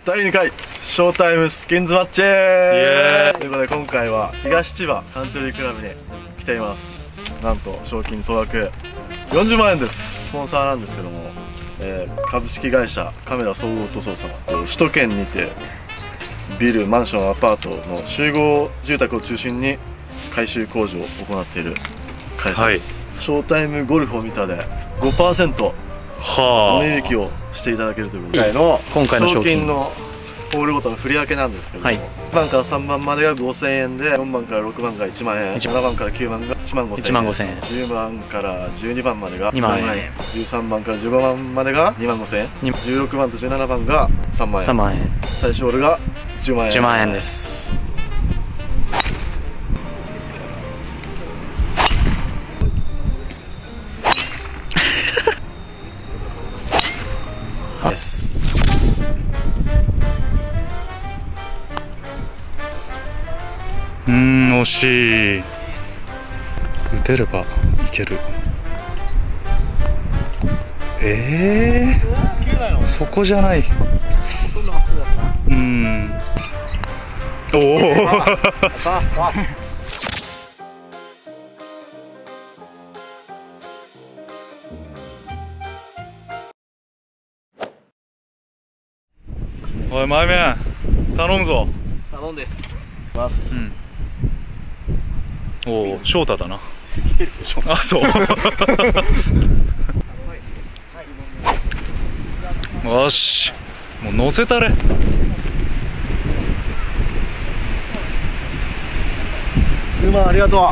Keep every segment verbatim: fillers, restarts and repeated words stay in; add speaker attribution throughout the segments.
Speaker 1: だいにかいショータイムスキンズマッチーということで、今回は東千葉カントリークラブに来ています。なんと賞金総額よんじゅうまんえんです。スポンサーなんですけども、えー、株式会社カメラ総合塗装様、首都圏にてビル、マンション、アパートの集合住宅を中心に改修工事を行っている会社です、はい、ショータイムゴルフを見たで ごパーセント お値引きをしていただけるということで、今回の賞金のホールごとの振り分けなんですけども、はい、いちばんからさんばんまでがごせんえんで、よんばんからろくばんがいちまんえん、ななばんからきゅうばんがいちまんごせんえん、じゅうばんからじゅうにばんまでがにまんえん、じゅうさんばんからじゅうごばんまでがにまんごせんえん、じゅうろくばんとじゅうななばんがさんまんえん、最終ホールがじゅうまんえん、じゅうまんえんです。
Speaker 2: うーん、惜しい。打てればいける。ええー、そこじゃない。うん。おお。おい、前面頼むぞ。
Speaker 3: 頼んです。
Speaker 1: ます。うん、
Speaker 2: おお、翔太だな。あ、そう。よし、もう乗せたれ。
Speaker 1: 車ありがと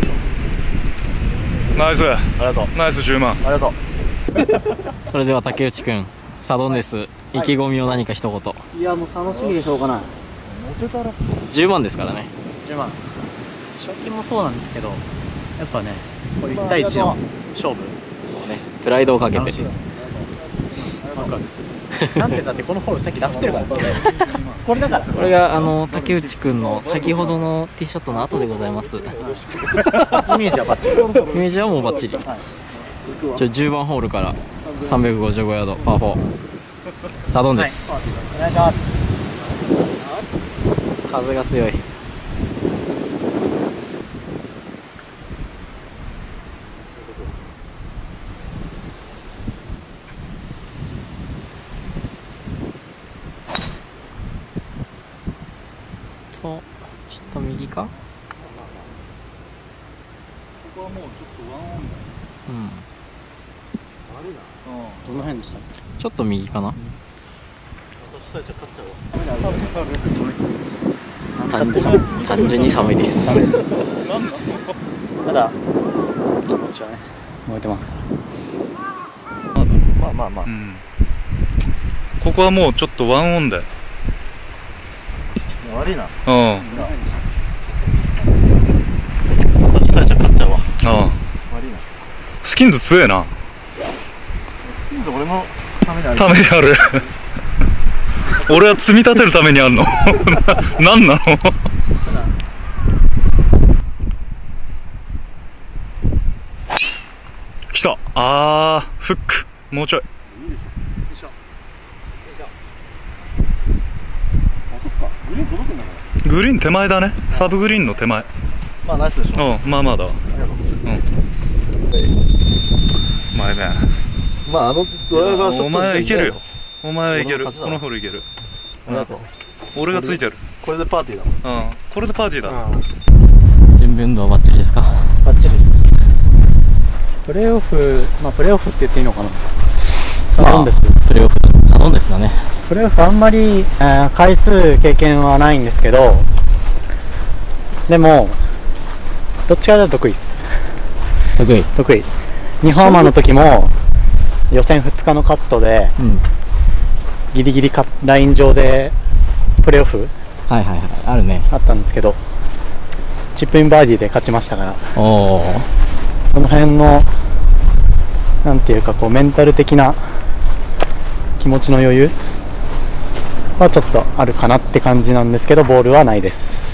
Speaker 2: う。ナイス。
Speaker 1: ありがとう。
Speaker 2: ナイスじゅうまん。
Speaker 1: ありがとう。
Speaker 3: それでは竹内くん、サドンデス、意気込みを何か一言。
Speaker 4: いや、もう楽しみでしょうがない。
Speaker 3: じゅうまんですからね。
Speaker 4: じゅうまん。賞金もそうなんですけど、やっぱね、こういういちたいいちの勝負、ね、
Speaker 3: プライドをかけて
Speaker 4: 楽しいです。ワクワクする。なんてだってこのホールさっきラフってるから。これだから。
Speaker 3: これがあの竹内くんの先ほどのティーショットの後でございます。イメ
Speaker 4: ージはバッチリです。イ
Speaker 3: メージはもうバッチリ。じゃあじゅうばんホールからさんびゃくごじゅうごヤードパーフォー。サドンです。
Speaker 4: はい、お願いします。
Speaker 3: 風が強い。と、ちょっと右か。こ
Speaker 1: こはもうちょっとワンオンだよ。
Speaker 3: うん。
Speaker 1: 悪いな。
Speaker 4: どの辺でした？
Speaker 3: ちょっと右かな。
Speaker 1: 私さえじゃ勝っちゃうわ。
Speaker 3: 単純単純に寒いです。
Speaker 4: 寒いです。ただ気持ちはね燃えてますから。
Speaker 1: まあまあまあ。うん、
Speaker 2: ここはもうちょっとワンオンで。
Speaker 1: 悪いな。うん。
Speaker 2: 私
Speaker 1: さえじゃ勝っちゃうわ。
Speaker 2: ああ。悪いな。スキンズ強えな。
Speaker 1: スキンズ俺のためにある。
Speaker 2: ためにある。俺は積み立てるためにあるの。なんなの。来た。あー、フック。もうちょい。グリーン手前だね。サブグリーンの手前。
Speaker 1: まあナイスでしょ。
Speaker 2: うん、まあまあだわ。うん。前面。
Speaker 1: まああのドライバーショット。
Speaker 2: お前はいけるよ。お前はいける。このホールいける。
Speaker 1: ありがとう。
Speaker 2: 俺がついてる。
Speaker 1: これでパーティーだもん。
Speaker 2: うん。これでパーティーだ。
Speaker 3: 準備運動バッチリですか？
Speaker 4: バッチリです。プレーオフ、まあプレーオフって言っていいのかな。サドンデス。
Speaker 3: プレーオフ。サドンデスだね。
Speaker 4: プレーオフあんまり、えー、回数経験はないんですけど、でもどっちかというと得意です。
Speaker 3: 得意。
Speaker 4: 得意。日本アマの時も予選ふつかのカットで、うん、ギリギリカライン上でプレーオフ
Speaker 3: はいはいはいあるね
Speaker 4: あったんですけど、チップインバーディーで勝ちましたから、
Speaker 3: おー、
Speaker 4: その辺のなんていうかこうメンタル的な気持ちの余裕はちょっとあるかなって感じなんですけど、ボールはないです。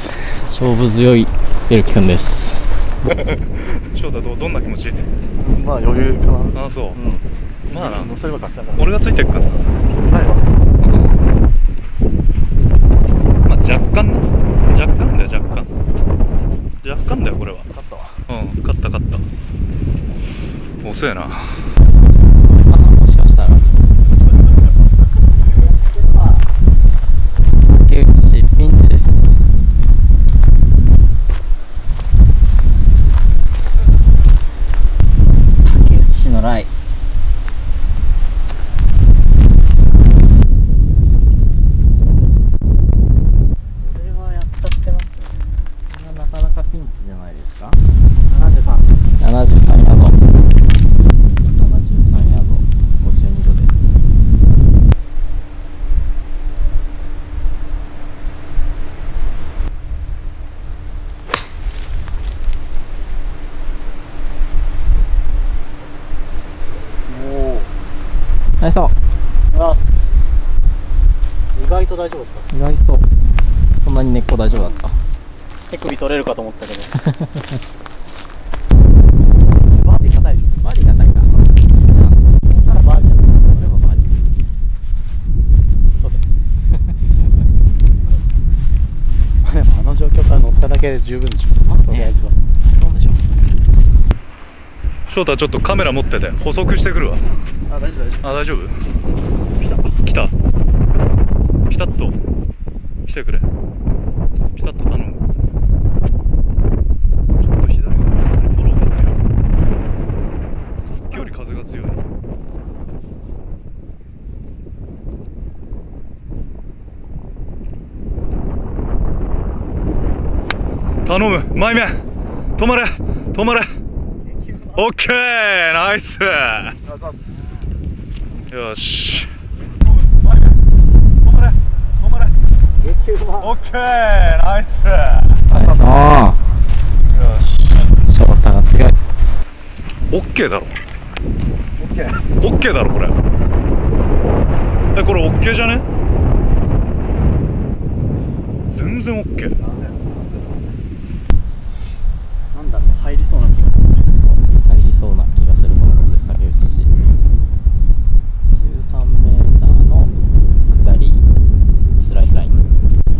Speaker 3: 勝負強いベルキ君です。
Speaker 2: 翔太、どどんな気持ち？
Speaker 1: まあ余裕かな。
Speaker 2: ああ、そう、うん、まあな、
Speaker 1: 乗せれば勝ちだから。
Speaker 2: 俺がついてるから。
Speaker 1: ないわ。
Speaker 2: 遅えな。
Speaker 3: もしかしたら竹内ピンチです。竹内のライ。これはやっちゃってますね。これはなかなかピンチじゃないですか。ななじゅうさん ななじゅうさんヤード、ななじゅうさんヤード、ごじゅうにどで。ナイスショット。
Speaker 4: 意外と大丈夫ですか？
Speaker 3: 意外とそんなに根っこ大丈夫だった。
Speaker 4: 手首取れるかと思ったけどバーディー硬いでしょ。
Speaker 3: バーディー硬いか。チャンス。
Speaker 4: さらバーディーだ。
Speaker 3: これはバーディー。
Speaker 4: 嘘ですまあでもあの状況から乗っただけで十分でしょ。とりあえずは
Speaker 3: そうでしょ。
Speaker 2: 翔太ちょっとカメラ持ってて補足してくるわ。
Speaker 1: あ、大丈夫大丈
Speaker 2: あ、大丈夫？来た来たピタッと来てくれ。ピタッと頼む。ちょっと左側かなりフォローが強い。さっきより風が強い。頼む、前面止まれ止まれ。オッケー、ナイス。よし、オッケー、ナイス。
Speaker 3: ナイス。ああ。
Speaker 2: よし。
Speaker 3: 翔太が強い。
Speaker 2: オッケーだろ。
Speaker 1: 夫。オッケー。
Speaker 2: オッケーだろこれ。え、これオッケーじゃね？全然オッケー。
Speaker 4: なんだろう、入りそうな気が
Speaker 3: 入りそうな気がするところです。竹内市。じゅうさんメーターの下りスライスライン。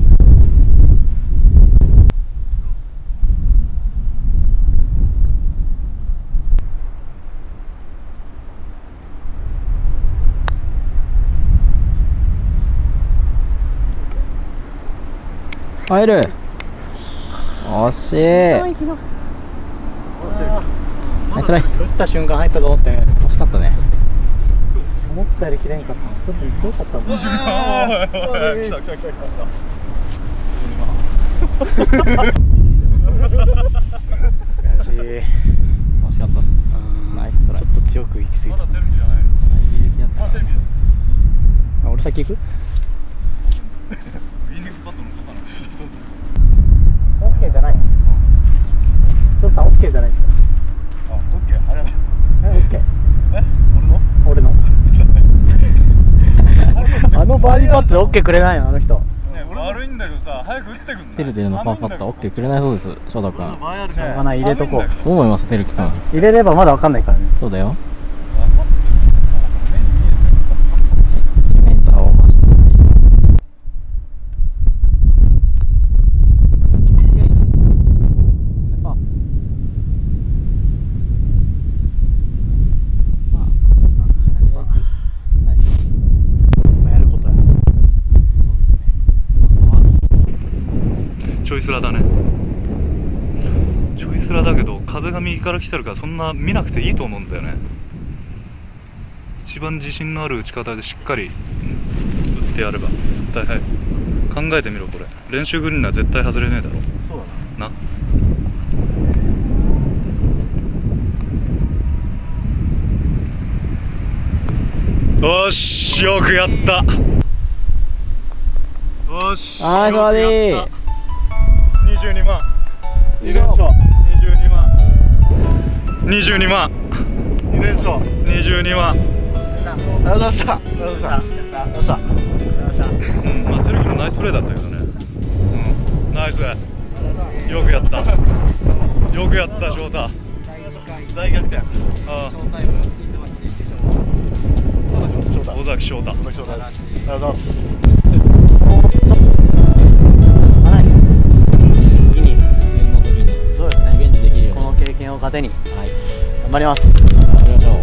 Speaker 3: 入る。惜しい。ナイスライ。
Speaker 4: 打った瞬間入ったと思って
Speaker 3: 惜しかったね。
Speaker 4: 思ったより切れんかった。ちょっと強かったもん。
Speaker 2: 来た来た来た来
Speaker 4: 悔しい。
Speaker 3: 惜しかったっす。ナイストライ。
Speaker 4: ちょっと強く行き過ぎた。
Speaker 2: まだテレビじゃないの？まだテレビだ。
Speaker 4: あ、俺先行く？
Speaker 2: ウィニングパットの傘なの。そうそう。
Speaker 4: オッケーじゃない。ちょっとオッケーじゃないですか。
Speaker 1: あ、オッケー。ありがとう。
Speaker 4: え、オッケー。
Speaker 1: え、俺の？
Speaker 4: 俺の。あのバーディーパットでオッケーくれないのあの人。
Speaker 2: 悪いんだけどさ、早く打ってくんない？
Speaker 3: テルテルのパーパットは OK くれないそうです。翔太君。
Speaker 1: 前ある
Speaker 4: しょうがない、入れとこう。
Speaker 3: どう思いますテルキ君？
Speaker 4: 入れればまだわかんないからね。
Speaker 3: そうだよ。いちメーターオーバーした。
Speaker 2: ちょいスラだね。ちょいスラだけど風が右から来てるからそんな見なくていいと思うんだよね。一番自信のある打ち方でしっかり、うん、打ってやれば絶対入る。考えてみろこれ。練習グリーンは絶対外れねえだろ。
Speaker 1: そうだな。
Speaker 2: な。よし、よくやった。よし。
Speaker 3: ナイスバーディー。
Speaker 2: にじゅうにまん。
Speaker 1: に連勝。
Speaker 2: にじゅうにまん。にじゅうにまん。
Speaker 1: に連勝。
Speaker 2: にじゅうにまん。
Speaker 1: ありがとうございました。ありがとうございました。ありがとうございました。
Speaker 2: うん、まあテルキもナイスプレーだったけどね。うん、ナイス。よくやった。よくやった翔太。
Speaker 1: 大逆転。
Speaker 2: ああ。尾崎翔太。
Speaker 1: 尾崎翔太です。ありがとうございます。
Speaker 3: 次に出演の時に
Speaker 4: そうですね。
Speaker 3: リベンジできるように
Speaker 4: この経験を糧に
Speaker 3: はい
Speaker 4: 頑張ります。
Speaker 3: 頑張りましょう。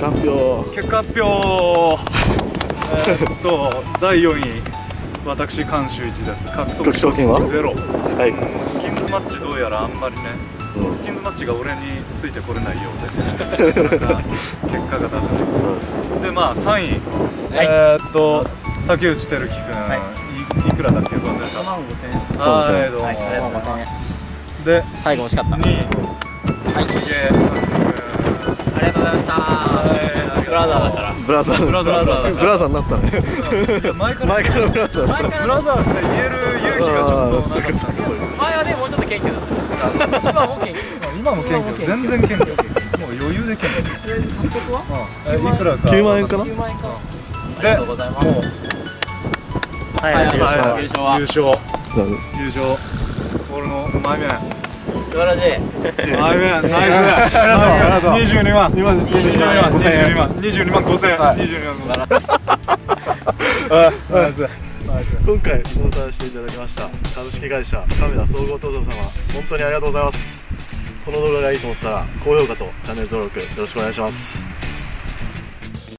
Speaker 1: 果発表。
Speaker 2: 結果発表えーっとだいよんい私監修いちです。獲得賞金はゼロ。
Speaker 1: はい、
Speaker 2: うん、スキンズマッチどうやらあんまりね、
Speaker 1: うん、
Speaker 2: スキンズマッチが俺についてこれないようでなかなか結果が出せない、うん、でまあさんい、はい、えーっと竹内輝樹君、はい、い, いくらだっけ忘れた。
Speaker 3: ごまんごせんえん。
Speaker 2: はい、どうも、
Speaker 3: はい、ありがとうございます。
Speaker 2: で
Speaker 3: 最後惜しかった。
Speaker 2: にい、
Speaker 3: はい、
Speaker 2: しげ
Speaker 3: ありがとうございました。ブラザーだから。
Speaker 1: ブラザー
Speaker 2: ブラザー
Speaker 1: ブラザーになったね。
Speaker 2: 前から
Speaker 1: 前からブラザー。
Speaker 2: ブラザーって言える勇気がちょっとなかったんで。
Speaker 3: 前はねもうちょっと謙虚だった。今も謙虚。
Speaker 2: 今も謙虚。全然謙虚。もう余裕で謙虚。
Speaker 3: 獲得は？
Speaker 2: え、いくらか。
Speaker 1: きゅうまんえんかな？
Speaker 3: きゅうまんえんか。ありがとうございます。
Speaker 1: はい、優
Speaker 3: 勝。優勝は。
Speaker 2: 優勝。優勝。俺の前面。
Speaker 3: 素晴らしい。
Speaker 2: 前面。ナイス。ナイス。二十二万。二十二万。五千円。二十二万五千円。二十二万五千円。ナイス。
Speaker 1: 今回スポンサーしていただきました株式会社カメラ総合塗装様、本当にありがとうございます。この動画がいいと思ったら高評価とチャンネル登録よろしくお願いします。